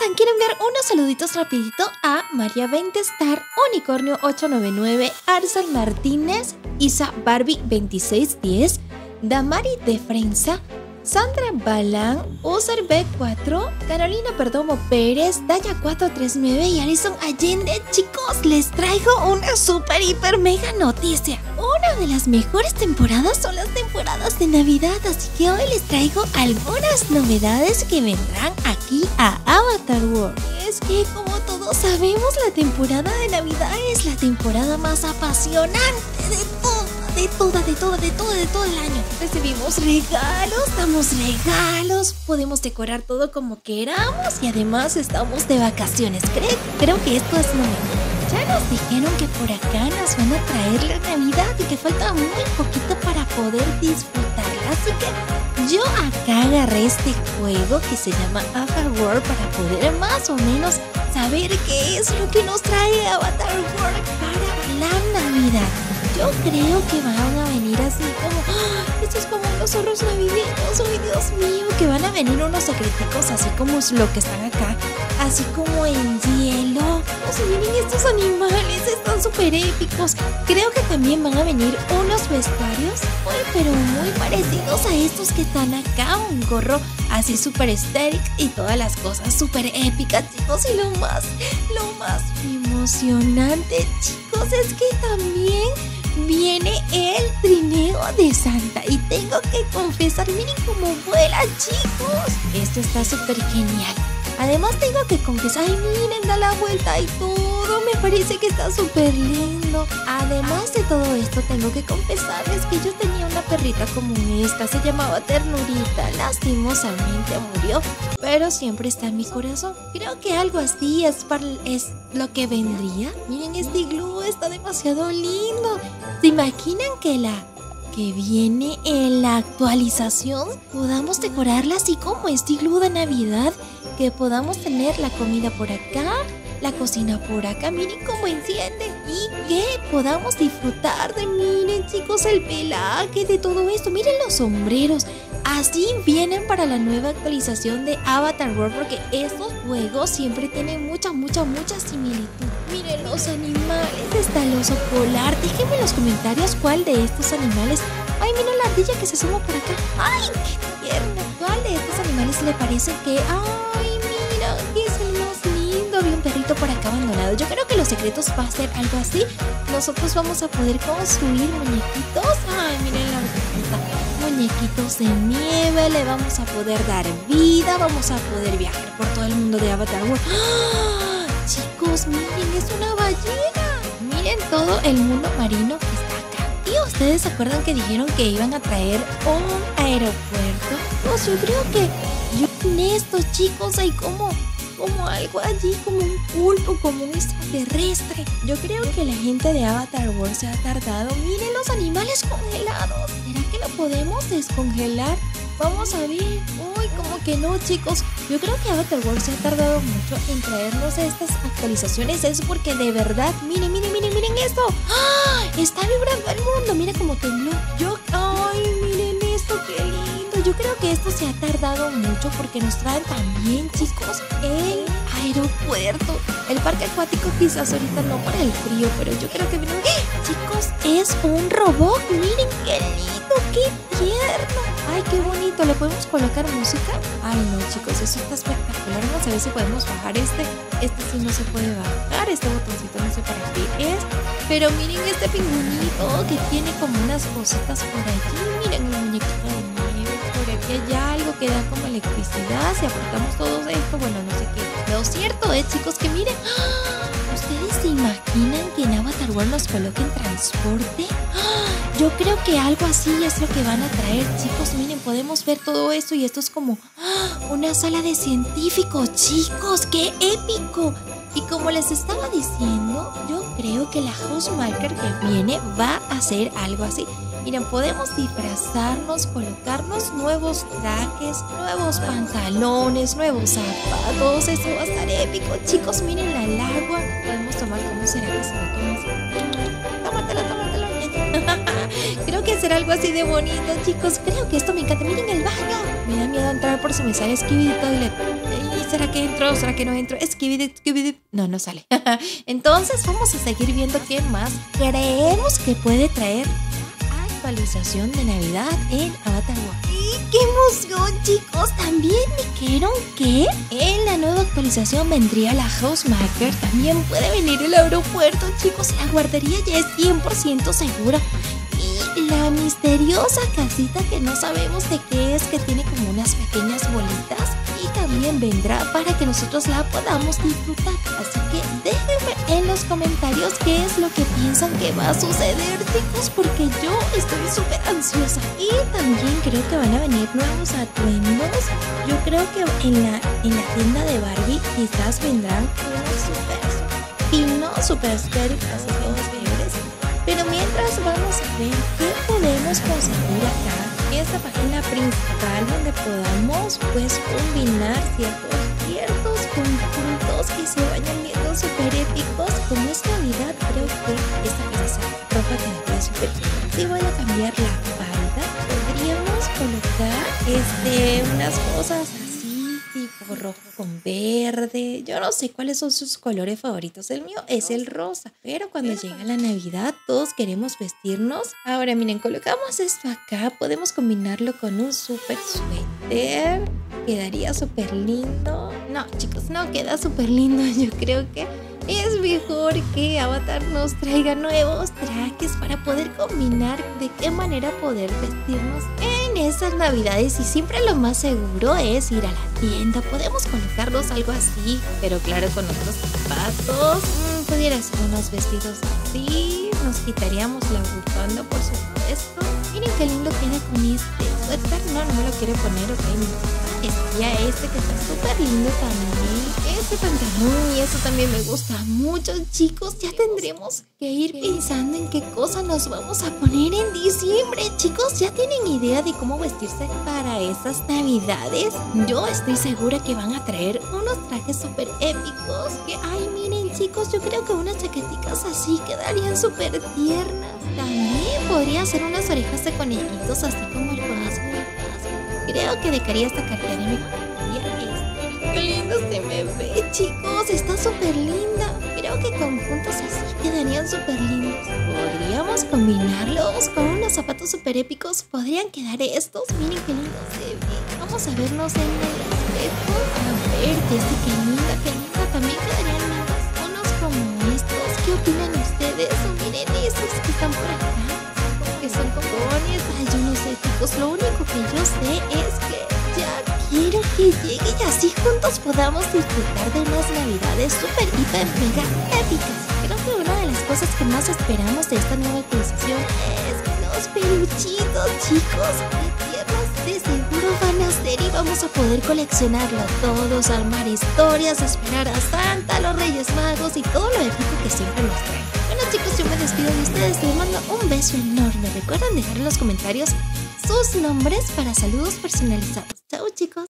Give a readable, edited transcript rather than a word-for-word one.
Oigan, quiero enviar unos saluditos rapidito a María Ventestar, Unicornio 899, Arsal Martínez, Isa Barbie 2610, Damari de Frenza, Sandra Balán, User B4, Carolina Perdomo Pérez, Daya 439 y Alison Allende. Chicos, les traigo una super hiper mega noticia. Una de las mejores temporadas son las temporadas de Navidad, así que hoy les traigo algunas novedades que vendrán aquí a Avatar World. Es que, como todos sabemos, la temporada de Navidad es la temporada más apasionante de todo el año. Recibimos regalos, damos regalos, podemos decorar todo como queramos y además estamos de vacaciones. Creo que esto es lo mejor. Ya nos dijeron que por acá nos van a traer la Navidad y que falta muy poquito para poder disfrutarla. Así que yo acá agarré este juego que se llama Avatar World para poder más o menos saber qué es lo que nos trae Avatar World para la Navidad. Yo creo que van a venir así como... Esto es como unos zorros navideños. ¡Ay, Dios mío! Que van a venir unos secreticos así como lo que están acá. Así como en hielo. O sea, miren estos animales. Están súper épicos. Creo que también van a venir unos vestuarios. Pero muy parecidos a estos que están acá. Un gorro así súper estético y todas las cosas súper épicas, chicos. Y lo más emocionante, chicos, es que también viene el trineo de Santa. Y tengo que confesar, miren cómo vuela, chicos. Esto está súper genial. Además tengo que confesar, ay, miren, da la vuelta y todo. Me parece que está súper lindo. Además de todo esto, tengo que confesarles que yo tenía una perrita como esta. Se llamaba Ternurita. Lastimosamente murió, pero siempre está en mi corazón. Creo que algo así es lo que vendría. Miren, este iglú está demasiado lindo. ¿Se imaginan que viene en la actualización podamos decorarla así como este iglú de Navidad? Que podamos tener la comida por acá, la cocina por acá, miren cómo enciende. Y que podamos disfrutar de, miren, chicos, el pelaje de todo esto. Miren los sombreros. Así vienen para la nueva actualización de Avatar World, porque estos juegos siempre tienen mucha similitud. Miren los animales, está el oso polar. Déjenme en los comentarios cuál de estos animales. Ay, miren la ardilla que se asoma por acá. Ay, qué tierno. ¿Cuál de estos animales le parece que... Ay, mira, que es el más lindo? Había un perrito por acá abandonado. Yo creo que los secretos va a ser algo así. Nosotros vamos a poder construir muñequitos. Ay, miren la ardillita. Muñequitos de nieve, le vamos a poder dar vida, vamos a poder viajar por todo el mundo de Avatar World. ¡Ah! Chicos, miren, es una ballena. Miren todo el mundo marino que está acá. ¿Y ustedes se acuerdan que dijeron que iban a traer un aeropuerto? Pues yo creo que en estos, chicos, hay como algo allí, como un pulpo, como un extraterrestre. Yo creo que la gente de Avatar World se ha tardado. Miren los animales congelados. ¿Será que lo podemos descongelar? Vamos a ver. Uy, como que no, chicos. Yo creo que Avatar World se ha tardado mucho en traernos estas actualizaciones. Es porque de verdad, miren esto. ¡Ah! Está vibrando el mundo. Miren cómo tembló. Ay, miren esto, qué lindo. Yo creo que esto se ha tardado mucho porque nos traen también, chicos, el aeropuerto. El parque acuático quizás ahorita no por el frío, pero yo creo que miren, chicos, es un robot. Miren qué lindo, qué tierno. Ay, qué bonito. ¿Le podemos colocar música? Ay, no, chicos, eso está espectacular. Vamos a ver si podemos bajar este. Este sí no se puede bajar. Este botoncito no sé para qué es. Pero miren este pingüinito que tiene como unas cositas por allí. Miren el muñequito de nieve. Por aquí hay algo que da como electricidad. Si apretamos todo esto, bueno, no sé qué. Lo cierto es, chicos, que miren. ¡Ah! ¿Ustedes se imaginan que en Avatar World nos coloquen transporte? ¡Ah! Yo creo que algo así es lo que van a traer, chicos. Miren, podemos ver todo esto y esto es como una sala de científicos, chicos. ¡Qué épico! Y como les estaba diciendo, yo creo que la Housemarque que viene va a hacer algo así. Miren, podemos disfrazarnos, colocarnos nuevos trajes, nuevos pantalones, nuevos zapatos. Eso va a estar épico, chicos. Miren el agua. Podemos tomar, ¿cómo será que se lo toma así? Tómatelo. Creo que será algo así de bonito, chicos. Creo que esto me encanta. Miren el baño. Me da miedo entrar por si me sale Skibidi Toilet. ¿Será ¿Será que entro? ¿Será que no entro? Skibidi. No sale. Entonces vamos a seguir viendo qué más creemos que puede traer actualización de Navidad en Avatar World. ¡Y qué emoción, chicos! También dijeron que en la nueva actualización vendría la Housemaker. También puede venir el aeropuerto, chicos. La guardería ya es 100% segura. Y la misteriosa casita que no sabemos de qué es, que tiene como unas pequeñas bolitas, y también vendrá para que nosotros la podamos disfrutar. Así que déjenme en los comentarios qué es lo que piensan que va a suceder, chicos, porque yo estoy súper ansiosa. Y también creo que van a venir nuevos atuendos. Yo creo que en la tienda de Barbie quizás vendrán unos super esféricos y todos peores. Pero mientras vamos a ver qué podemos conseguir acá en esta página principal, donde podamos pues combinar ciertos conjuntos que se vayan viendo súper épicos. Como es Navidad, creo que esta camisa roja quedaría súper bien. Si voy a cambiar la falda, podríamos colocar unas cosas así, tipo rojo con verde. Yo no sé cuáles son sus colores favoritos. El mío es el rosa. Pero cuando llega la Navidad, todos queremos vestirnos. Ahora miren, colocamos esto acá. Podemos combinarlo con un súper suéter. Quedaría súper lindo. No, chicos, no queda súper lindo. Yo creo que es mejor que Avatar nos traiga nuevos trajes para poder combinar de qué manera poder vestirnos en esas Navidades. Y siempre lo más seguro es ir a la tienda. Podemos colocarnos algo así, pero claro, con otros zapatos. Pudiera ser unos vestidos así. Nos quitaríamos la bufanda, por supuesto. Miren qué lindo queda con este suéter. No me lo quiero poner, ok. Ya este que está súper lindo también. Este pantalón y eso también me gusta mucho, chicos. Ya tendremos que ir pensando en qué cosa nos vamos a poner en diciembre. Chicos, ¿ya tienen idea de cómo vestirse para esas Navidades? Yo estoy segura que van a traer unos trajes súper épicos. Que, ay, miren, chicos, yo creo que unas chaqueticas así quedarían súper tiernas. También podría ser unas orejas de conejitos, así como el conejo. Creo que dejaría esta cartera y me compraría esta. ¡Qué lindo se me ve, chicos! Está súper linda. Creo que conjuntos así quedarían súper lindos. Podríamos combinarlos con unos zapatos súper épicos. Podrían quedar estos. Miren qué lindo se ve. Vamos a vernos en el espejo. A ver, qué linda. También quedarían lindos unos como estos. ¿Qué opinan ustedes? O miren esos que están por acá, que son como bonis. Ay, yo no sé, chicos. Lo único que yo sé es que ya quiero que llegue y así juntos podamos disfrutar de unas Navidades súper, hiper, mega épicas. Creo que una de las cosas que más esperamos de esta nueva actualización es los peluchitos, chicos. Qué tiernos de seguro van a ser y vamos a poder coleccionarlo todos, armar historias, esperar a Santa, los Reyes Magos y todo lo épico que siempre nos traen. Bueno, chicos, yo me despido de ustedes. Les mando un beso enorme. Recuerden dejar en los comentarios sus nombres para saludos personalizados.